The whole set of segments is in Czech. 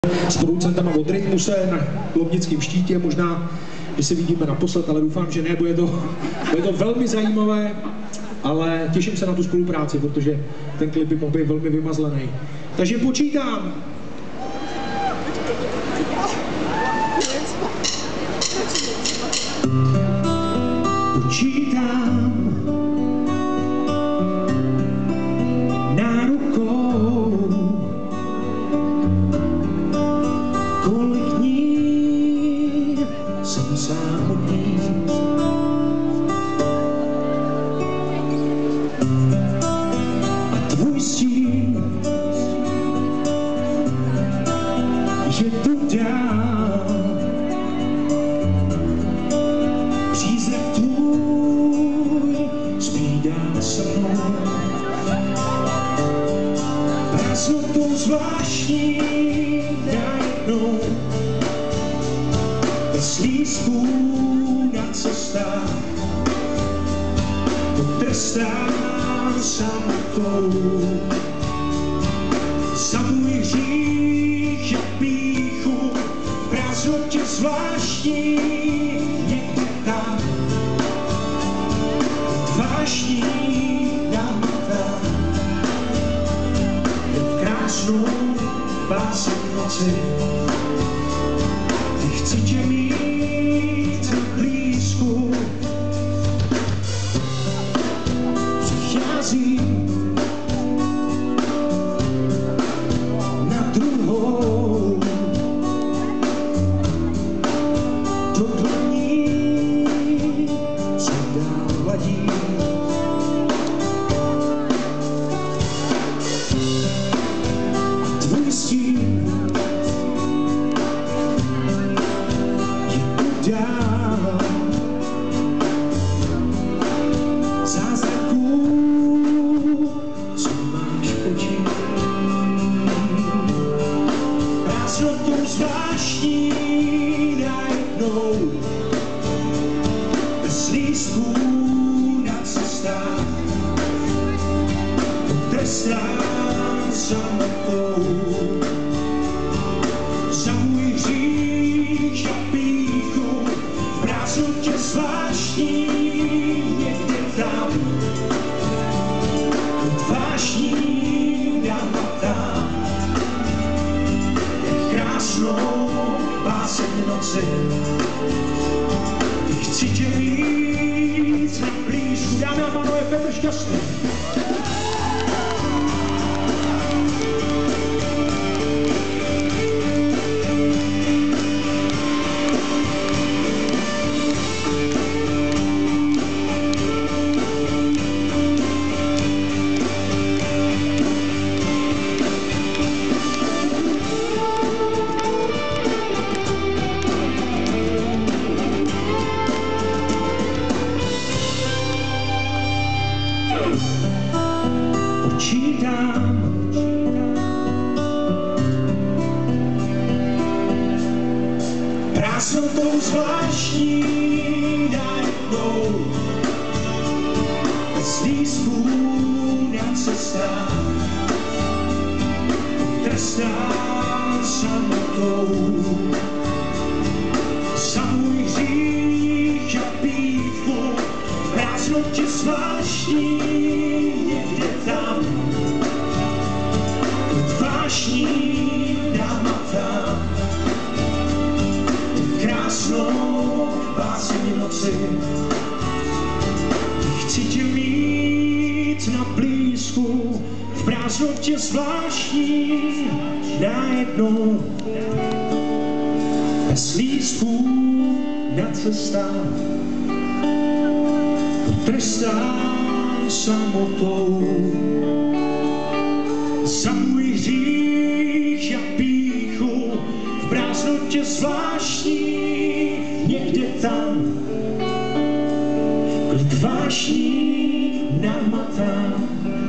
s producentama od Rytmuse na Lomnickém štítě, možná, že se vidíme naposled, ale doufám, že ne, bude to velmi zajímavé, ale těším se na tu spolupráci, protože ten klip by mohl být velmi vymazlený. Takže počítám. Počítám na rukou, kolik dní jsem samotný. A tvůj stín je tu dál, přízrak tvůj zbídá se mnou. Prázdnotou zvláštní najednou, bez lístků na cestách, potrestám samotou. Za můj hřích a pýchu, v prázdnotě zvláštní někde tam, vážní namotám, jen krásnou báseň noci. Chci tě mít blízku, přicházím na druhou, do dlaní se dál ladí. Tvůj stín zázraků, co máš v očích. Prázdnotou zvláštní najednou, bez lístků na cestách, potrestám samotou. Za můj hřích a pýchu, v prázdnotě zvláštní někde tam, vážní namotám, jak krásnou báseň noci. Chci tě mít na blízku. Dámy a pánové, Petr Šťastný. Počítám prázdnotou zvláštní najednou, bez lístků na cestách, trestám samotou. Za můj hřích a pýchu, v prázdnotě zvláštní někde tam, vážní namotám, krásnou báseň noci. Chci tě mít na blízku, v prázdnotě zvláštní najednou, bez lístků na cestách, potrestám samotou. Za můj hřích a pýchu, v prázdnotě zvláštní někde tam, klid vážní namotám,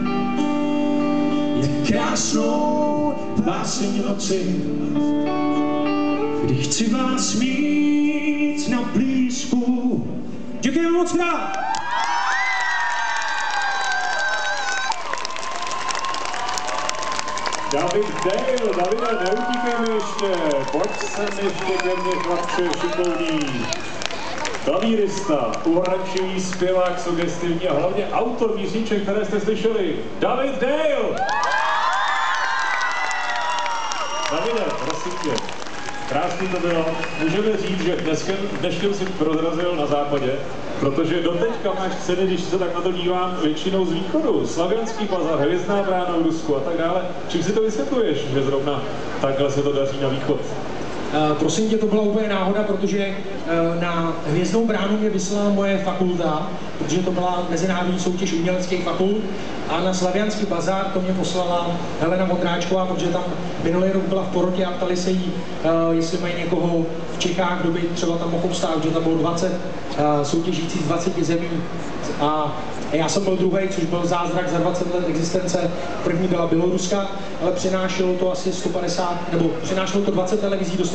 jak krásnou báseň noci, kdy chci vás mít na blízku. Děkujeme moc krát. David Dale, Davide, neutíkej mi ještě, pojď sem ještě ke mně, chlapče, šikovný. Klavírista, uhračivý zpěvák, sugestivní a hlavně autor písniček, které jste slyšeli, David Dale! Davide, prosím tě, krásný to bylo. Můžeme říct, že dneškem si prozrazil na západě, protože doteďka máš ceny, když se tak na to dívám, většinou z východu. Slavianský bazar, Hvězdná brána v Rusku a tak dále. Čím si to vysvětluješ, že zrovna takhle se to daří na východ? Prosím tě, to byla úplně náhoda, protože na Hvězdnou bránu mě vyslala moje fakulta, protože to byla mezinárodní soutěž uměleckých fakult, a na Slavianský bazár to mě poslala Helena Vondráčková, protože tam minulý rok byla v porotě a ptali se jí, jestli mají někoho v Čechách, kdo by třeba tam mohl vstát, protože tam bylo 20 soutěžící z 20 zemí. A já jsem byl druhý, což byl zázrak za 20 let existence. První byla Běloruska, ale přinášelo to asi 150, nebo přinášelo to 20 televizí do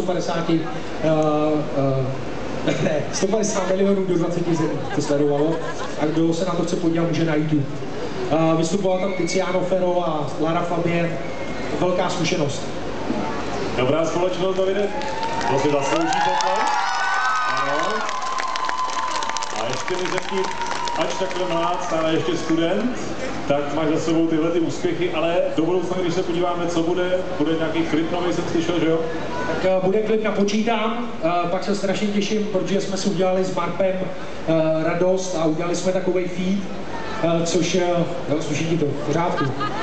150 milionů do 20 zemí, to sledovalo. A kdo se na to chce podívat, může na YouTube. Vystupoval tam Tiziano Ferro a Lara Fabian. Velká zkušenost. Dobrá společnost, Davide. To si zaslouží tohle. Ano. A ještě mi řekni, ač takhle mlád, stále ještě student, tak máš za sebou tyhle ty úspěchy, ale do budoucna, když se podíváme, co bude nějaký klip nový, jsem slyšel, že jo? Tak bude klip Napočítám, pak se strašně těším, protože jsme si udělali s Marpem radost a udělali jsme takovej feed, což, jo, sluší ti to, v pořádku.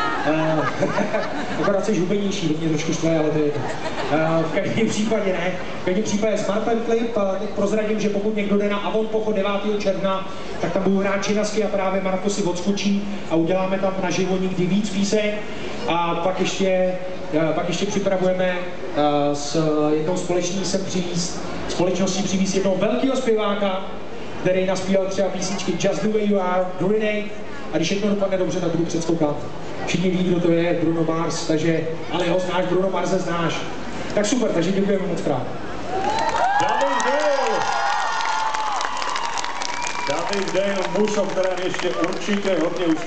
Akorát jsi žubenější, to mě trošku štve, ale to je to. V každém případě ne. V každém případě s Marpem klip, teď prozradím, že pokud někdo jde na Avon Pochod 9. června, tak tam budou hrát činasky a právě Marko si odskočí a uděláme tam naživo nikdy víc písek. A pak ještě připravujeme s jednou společností přivízt jednoho velkého zpěváka, který naspíval třeba písničky Just the Way You Are, Grenade, a když všechno dopadne dobře, tak budu předskoukat. Všichni ví, kdo to je, Bruno Mars, takže, ale ho znáš, Bruno Marse znáš. Tak super, takže děkujeme moc krát. David Dale, muž, o kterém ještě určitě hodně